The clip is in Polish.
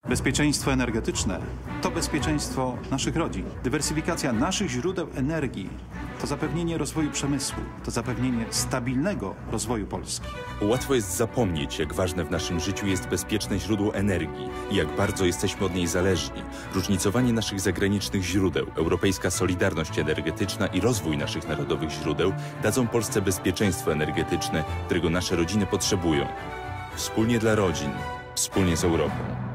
Bezpieczeństwo energetyczne to bezpieczeństwo naszych rodzin. Dywersyfikacja naszych źródeł energii to zapewnienie rozwoju przemysłu, to zapewnienie stabilnego rozwoju Polski. Łatwo jest zapomnieć, jak ważne w naszym życiu jest bezpieczne źródło energii i jak bardzo jesteśmy od niej zależni. Różnicowanie naszych zagranicznych źródeł, europejska solidarność energetyczna i rozwój naszych narodowych źródeł dadzą Polsce bezpieczeństwo energetyczne, którego nasze rodziny potrzebują. Wspólnie dla rodzin, wspólnie z Europą.